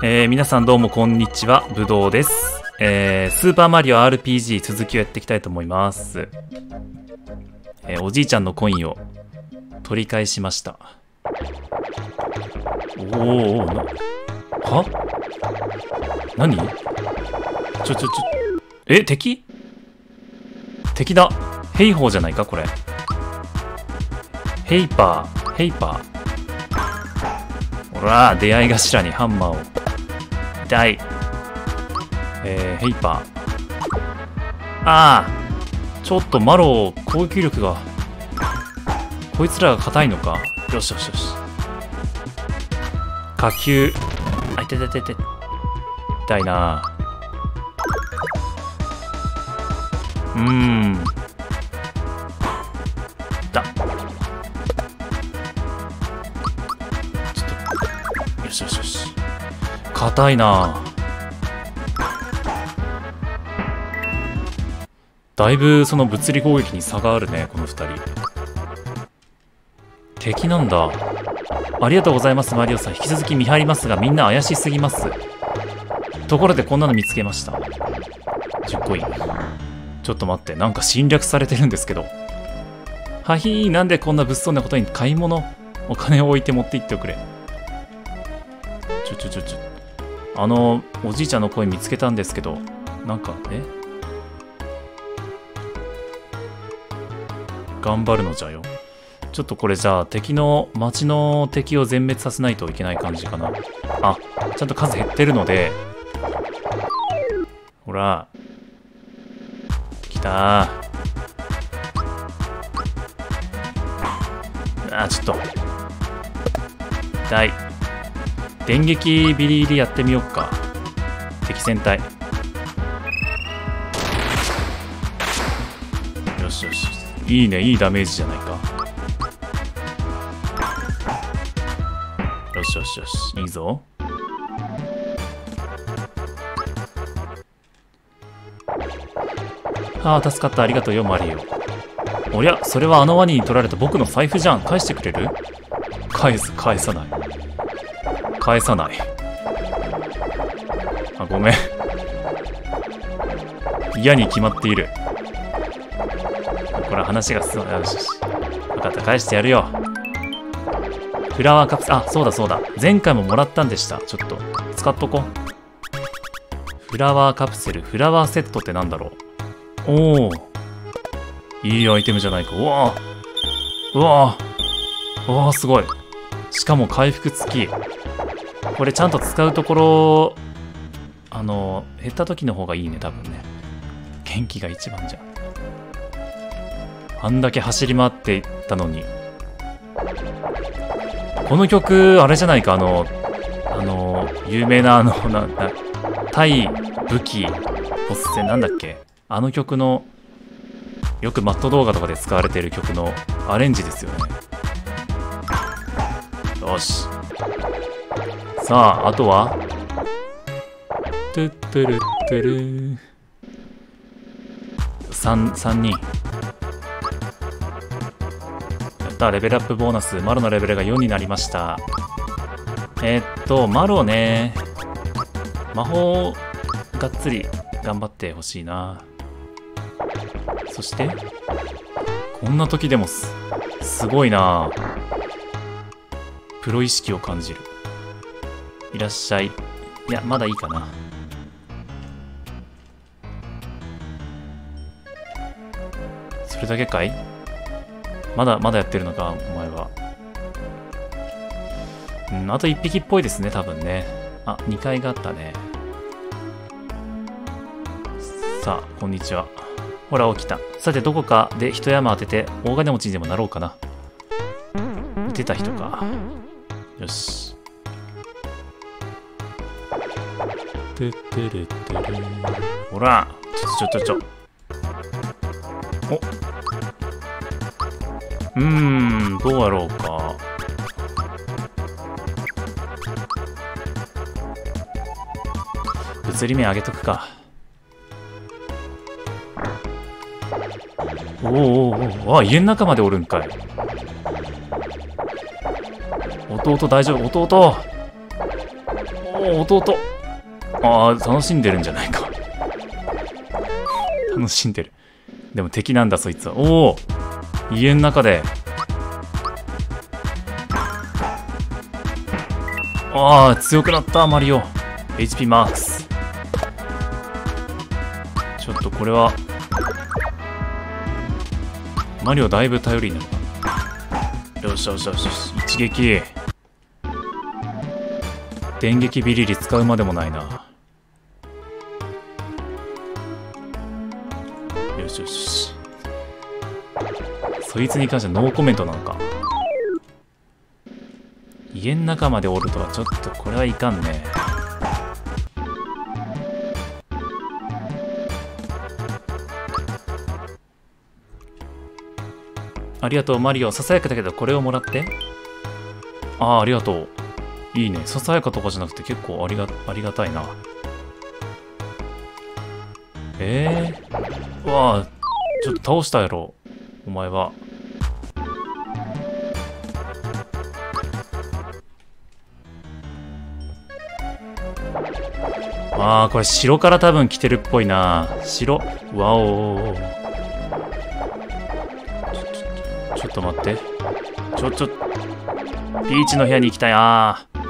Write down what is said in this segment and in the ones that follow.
皆さんどうもこんにちは、ぶどうです。スーパーマリオ RPG 続きをやっていきたいと思います。おじいちゃんのコインを取り返しました。おお、は？何？敵だ。ヘイホーじゃないかこれ。ヘイパー。ほら、出会い頭にハンマーを。痛い。ヘイパー。ちょっとマロ攻撃力が。こいつらが硬いのか。よし。火球。痛いな。だ。ちょっと。よし。硬いな。だいぶその物理攻撃に差があるね、この2人。敵なんだ。ありがとうございます、マリオさん。引き続き見張りますが、みんな怪しすぎます。ところでこんなの見つけました。10コイン。ちょっと待って、なんか侵略されてるんですけど。はひー、なんでこんな物騒なことに買い物？お金を置いて持って行っておくれ。おじいちゃんの声見つけたんですけど、なんか、頑張るのじゃよ。ちょっとこれじゃあ、町の敵を全滅させないといけない感じかな。あ、ちゃんと数減ってるので、ほら、来たー。ちょっと。痛い。電撃ビリビリやってみよっか。敵戦隊。よし。いいね、いいダメージじゃないか。よし。いいぞ。助かった。ありがとうよ、マリオ。おりゃ、それはあのワニに取られた僕の財布じゃん。返してくれる？返さない。ごめん。嫌に決まっている。これ話が進む。よし。分かった、返してやるよ。フラワーカプセル、そうだ。前回ももらったんでした。ちょっと、使っとこ。フラワーカプセル、フラワーセットってなんだろう。おお。いいアイテムじゃないか。うわー、すごい。しかも回復付き。これちゃんと使うところ、減った時の方がいいね、多分ね。元気が一番じゃん。あんだけ走り回っていったのに。この曲、あれじゃないか、有名な対武器、ボス戦なんだっけ？あの曲の、よくマット動画とかで使われている曲のアレンジですよね。よし。さあ、あとはトゥットゥルットゥルー。3人。やった、レベルアップボーナス。マロのレベルが4になりました。マロね。魔法、がっつり頑張ってほしいな。そして、こんな時でもすごいな。プロ意識を感じる。いらっしゃい。いや、まだいいかな。それだけかい？まだやってるのか、お前は。あと1匹っぽいですね、多分ね。2階があったね。さあ、こんにちは。ほら、起きた。さて、どこかで一山当てて、大金持ちにでもなろうかな。見てた人か。よし。ほら、ちょ。どうやろうか。物理面上げとくか。家の中までおるんかい。弟大丈夫？弟。 お、弟。ああ、楽しんでるんじゃないか。楽しんでる。でも敵なんだ、そいつは。おお、家の中で。ああ、強くなった、マリオ。HP マックス。ちょっとこれは、マリオだいぶ頼りになるな。よしよしよしよし。一撃。電撃ビリリ使うまでもないな。よしよし。そいつに関してはノーコメントなのか。家の中までおるとはちょっとこれはいかんね。ありがとうマリオ。ささやかだけどこれをもらって。ああ、ありがとう。いいね。ささやかとかじゃなくて結構ありがたいな。うわあ、ちょっと倒したやろお前は。ああ、これ城から多分来てるっぽいな。城。わお。ちょっと待って。ピーチの部屋に行きたい。ああ。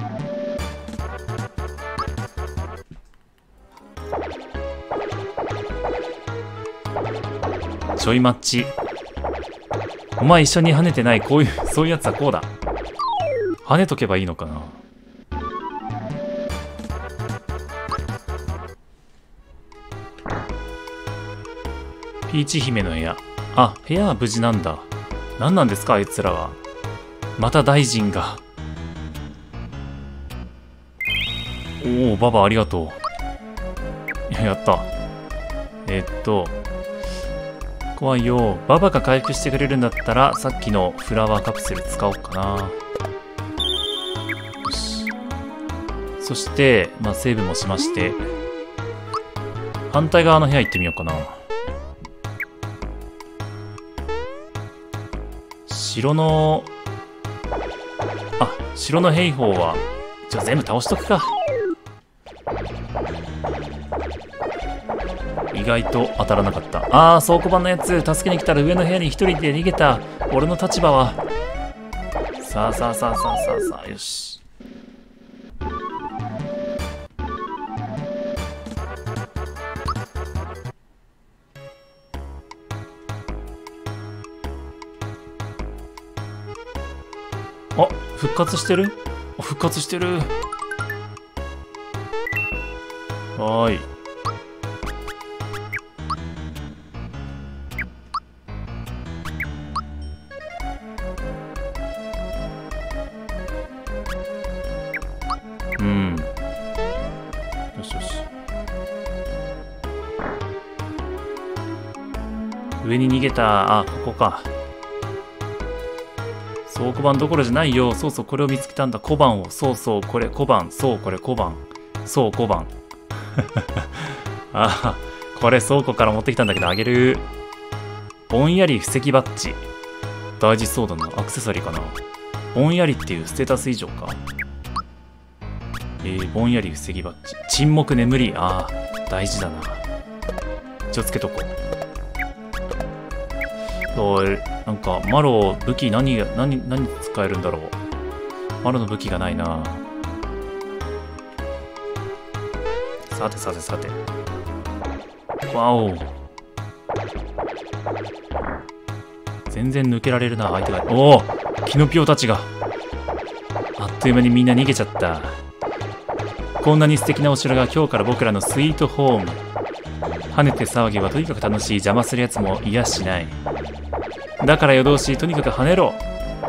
ちょいマッチ。お前一緒に跳ねてない。そういうやつはこうだ。跳ねとけばいいのかな。ピーチ姫の部屋。あ、部屋は無事なんだ。何なんですかあいつらは。また大臣が。おお、ババありがとう。やった。怖いよ。ババが回復してくれるんだったら、さっきのフラワーカプセル使おうかな。よし。そして、まあ、セーブもしまして、反対側の部屋行ってみようかな。城の兵法は、じゃあ全部倒しとくか。意外と当たらなかった。ああ、倉庫番のやつ、助けに来たら上の部屋に一人で逃げた。俺の立場は。さあ、よし。あ、復活してる？復活してる。はーい。よしよし。上に逃げた。あ、ここか。倉庫番どころじゃないよ。そうそう、これを見つけたんだ。小判を。そうそう、これ小判。そう、これ小判。そう、小判。ああ、これ倉庫から持ってきたんだけど、あげる。ぼんやり布石バッジ。大事そうだな。アクセサリーかな。ぼんやりっていうステータス以上か。ぼんやり防ぎバッジ。沈黙眠り。ああ、大事だな。気をつけとこう。なんか、マロ、武器何使えるんだろう。マロの武器がないな。さて。わお。全然抜けられるな、相手が。おお、キノピオたちが。あっという間にみんな逃げちゃった。こんなに素敵なお城が今日から僕らのスイートホーム。跳ねて騒げばとにかく楽しい。邪魔するやつも嫌しない。だから夜通しとにかく跳ねろ。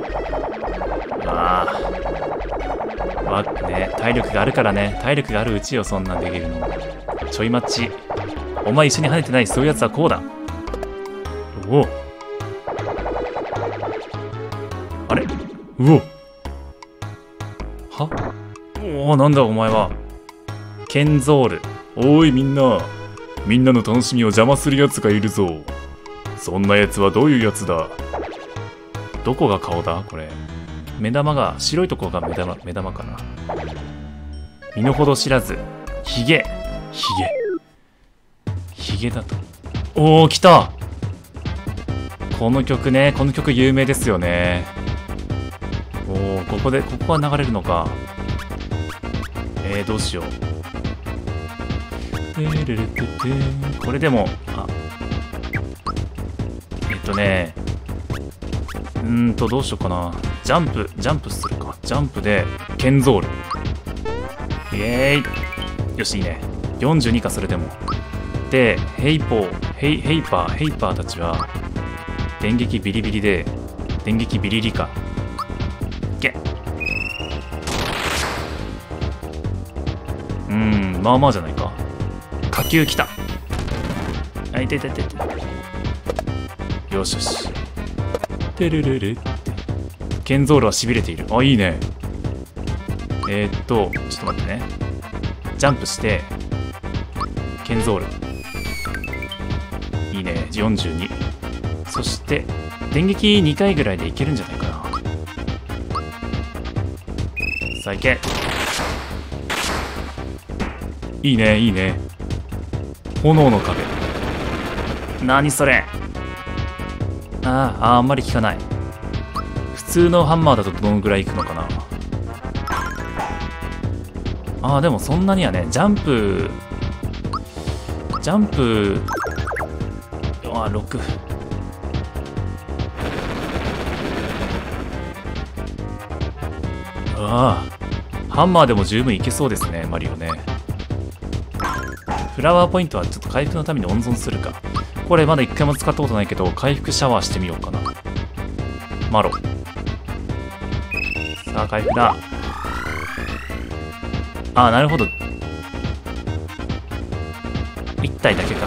ね、体力があるからね。体力があるうちよ、そんなんできるの。ちょい待ち。お前一緒に跳ねてない。そういうやつはこうだ。おお。あれ？うお。は？おお、なんだお前は。ケンゾール。おいみんな。みんなの楽しみを邪魔するやつがいるぞ。そんなやつはどういうやつだ？どこが顔だこれ。目玉が、白いとこが目玉かな。 身の程知らず。ヒゲだと。おお、来た。この曲ね、この曲有名ですよね。おお、ここは流れるのか。どうしよう。これでも、どうしようかな。ジャンプするか。ジャンプで、ケンゾール。イエーイ。よし、いいね。42か、それでも。で、ヘイパーたちは、電撃ビリビリで、電撃ビリリか。いけ。まあまあじゃないか。火球来た。あ、いて。よしよし。てるるるって。ケンゾールは痺れている。あ、いいね。ちょっと待ってね。ジャンプして、ケンゾール。いいね。42。そして、電撃2回ぐらいでいけるんじゃないかな。さあ、いけ。いいね。炎の壁。何それ。あんまり効かない。普通のハンマーだとどのぐらいいくのかな。でもそんなにはね。ジャンプ6。ハンマーでも十分いけそうですね、マリオね。フラワーポイントはちょっと回復のために温存するか。これまだ一回も使ったことないけど、回復シャワーしてみようかな。マロ。さあ、回復だ。なるほど。1体だけか。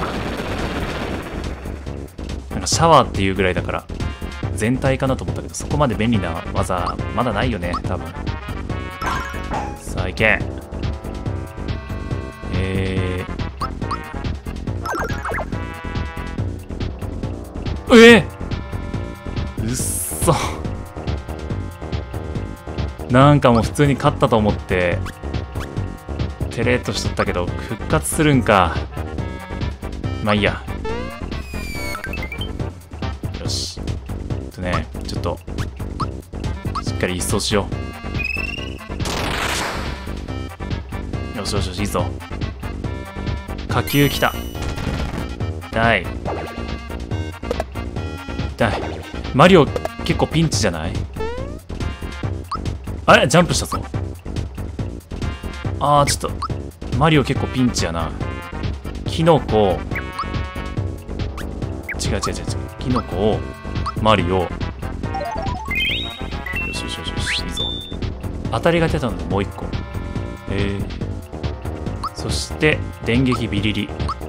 なんかシャワーっていうぐらいだから、全体かなと思ったけど、そこまで便利な技、まだないよね、多分。さあ、いけ。うっそ。なんかもう普通に勝ったと思って、テレーとしとったけど、復活するんか。まあいいや。よし。ちょっと、しっかり一掃しよう。よし、いいぞ。火球来た。痛い。マリオ結構ピンチじゃない？あれジャンプしたぞ。ちょっと、マリオ結構ピンチやな。キノコ。違う。キノコを、マリオ。よし、いいぞ。当たりが出たのでもう一個。そして、電撃ビリリ。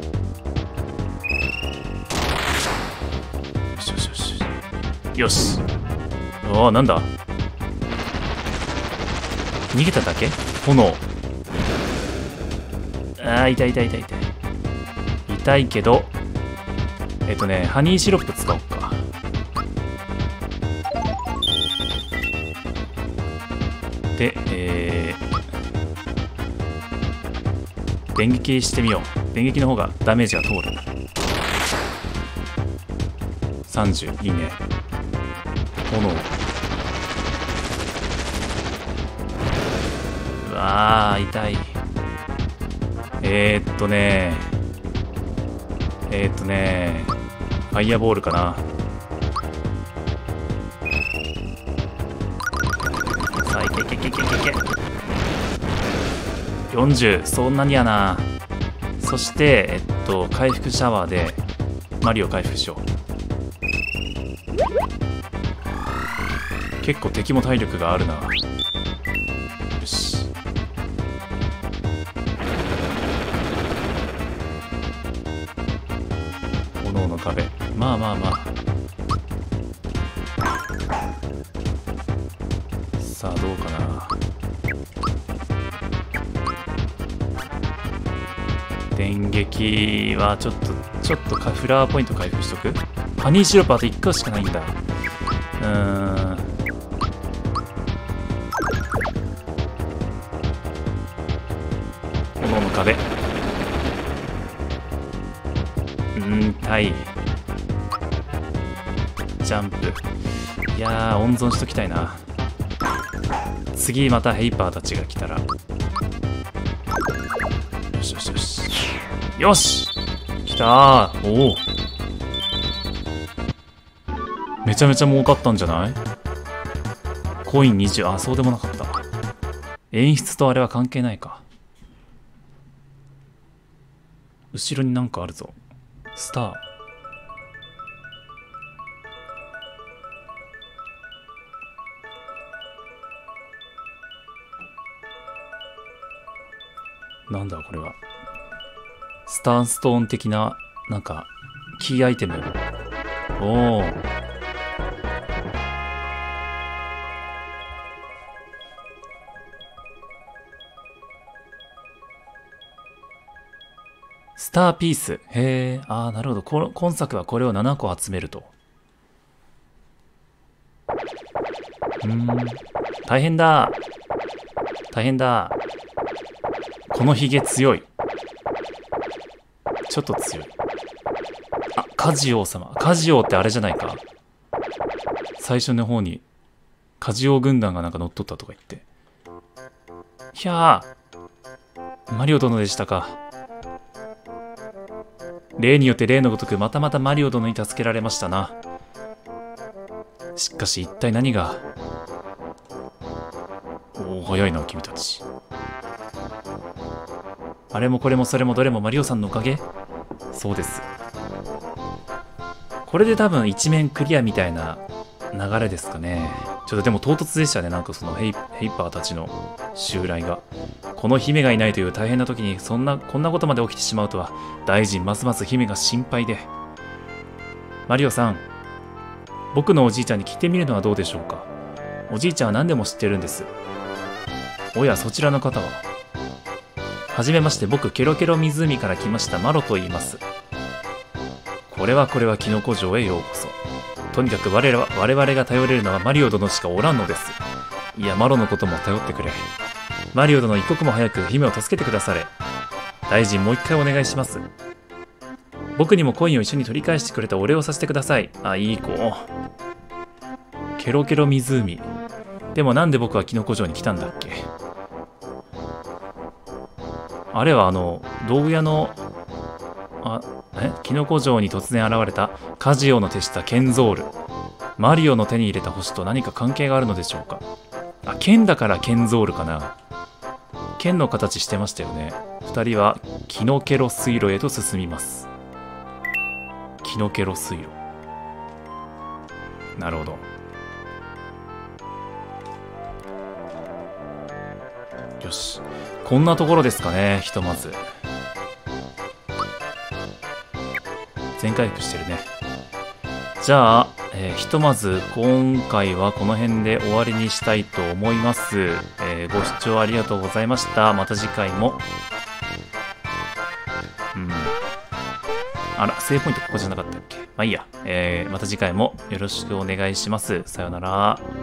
よし。なんだ？逃げただけ？炎。痛い。痛いけど、ハニーシロップ使おうか。で、電撃してみよう。電撃の方がダメージが通る。30、いいね。炎。うわー、痛い。ファイヤーボールかな。さあ、いけ。40、そんなにやな。そして、回復シャワーで、マリオ回復しよう。結構敵も体力があるな。よし。炎の壁。まあ。さあ、どうかな。電撃はちょっとフラワーポイント回復しとく。ハニーシロップあと1個しかないんだ。 壁。痛い。ジャンプ。いやー、温存しときたいな。次またヘイパーたちが来たら。よしよしよし。よし来たー。おお。めちゃめちゃ儲かったんじゃない？コイン20。あ、そうでもなかった。演出とあれは関係ないか。後ろになんかあるぞ。スター。なんだこれは。スターストーン的な、なんか、キーアイテム。おお。スターピース。へえ。ああ、なるほど。今作はこれを7個集めると。大変だ。大変だ。このヒゲ強い。ちょっと強い。あ、カジオ様。カジオってあれじゃないか。最初の方に、カジオ軍団がなんか乗っ取ったとか言って。ひゃー。マリオ殿でしたか。例によって例のごとくまたまたマリオ殿に助けられましたな。しかし一体何が。おお、早いな君たち。あれもこれもそれもどれもマリオさんのおかげ？そうです。これで多分一面クリアみたいな流れですかね。ちょっとでも唐突でしたね。なんかそのヘイパーたちの襲来が。この姫がいないという大変な時にこんなことまで起きてしまうとは、大臣ますます姫が心配で。マリオさん、僕のおじいちゃんに聞いてみるのはどうでしょうか。おじいちゃんは何でも知ってるんです。おや、そちらの方は。はじめまして、僕ケロケロ湖から来ましたマロと言います。これはキノコ城へようこそ。とにかく我々が頼れるのはマリオ殿しかおらんのです。いや、マロのことも頼ってくれ。マリオ殿一刻も早く姫を助けてくだされ。大臣もう一回お願いします。僕にもコインを一緒に取り返してくれたお礼をさせてください。あ、いい子。ケロケロ湖。でもなんで僕はキノコ城に来たんだっけ。あれは道具屋の、キノコ城に突然現れたカジオの手下ケンゾール。マリオの手に入れた星と何か関係があるのでしょうか。あ、剣だからケンゾールかな。剣の形してましたよね。二人はキノケロ水路へと進みます。キノケロ水路。なるほど。よし。こんなところですかね、ひとまず。全回復してるね。じゃあ、ひとまず今回はこの辺で終わりにしたいと思います。ご視聴ありがとうございました。また次回も。あら、セーブポイントここじゃなかったっけ。まあいいや。また次回もよろしくお願いします。さよなら。